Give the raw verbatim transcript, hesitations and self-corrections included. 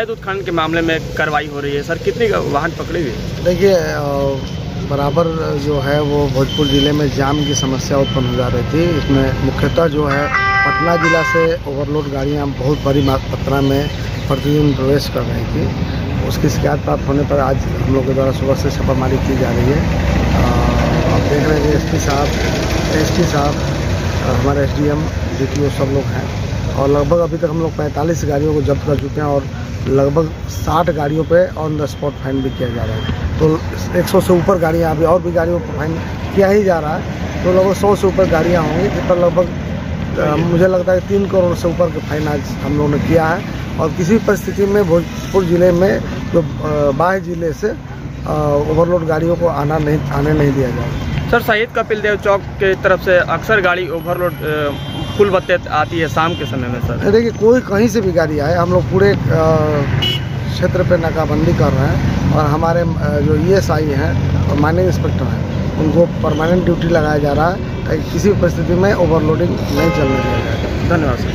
अवैध उत्खनन के मामले में कार्रवाई हो रही है सर, कितनी वाहन पकड़ी हुई? देखिए, बराबर जो है वो भोजपुर ज़िले में जाम की समस्या उत्पन्न हो जा रही थी। इसमें मुख्यतः जो है पटना ज़िला से ओवरलोड गाड़ियां बहुत बड़ी मात्रा में प्रतिदिन प्रवेश कर रही थी। उसकी शिकायत प्राप्त होने पर आज हम लोग के द्वारा सुबह से छापामारी की जा रही है। आप देख रहे हैं कि एस पी साहब, एस पी साहब, हमारे S D M, D T O सब लोग हैं और लगभग अभी तक हम लोग पैंतालीस गाड़ियों को जब्त कर चुके हैं और लगभग साठ गाड़ियों पे ऑन द स्पॉट फाइन भी किया जा रहा है। तो एक सौ से ऊपर गाड़ियाँ, अभी और भी गाड़ियों पर फाइन किया ही जा रहा है, तो लगभग सौ से ऊपर गाड़ियाँ होंगी, जिस पर लगभग मुझे लगता है तीन करोड़ से ऊपर के फाइन आज हम लोगों ने किया है। और किसी परिस्थिति में भोजपुर ज़िले में जो बाह्य ज़िले से ओवरलोड गाड़ियों को आना नहीं आने नहीं दिया जाएगा। सर, शहीद कपिल देव चौक के तरफ से अक्सर गाड़ी ओवरलोड फुल बत्ते आती है शाम के समय में सर। देखिए, कोई कहीं से भी गाड़ी आए, हम लोग पूरे क्षेत्र पे नाकाबंदी कर रहे हैं और हमारे जो ई एस आई हैं और माइनिंग इंस्पेक्टर हैं उनको परमानेंट ड्यूटी लगाया जा रहा है ताकि किसी भी परिस्थिति में ओवरलोडिंग नहीं चलने दिया जाए। धन्यवाद सर।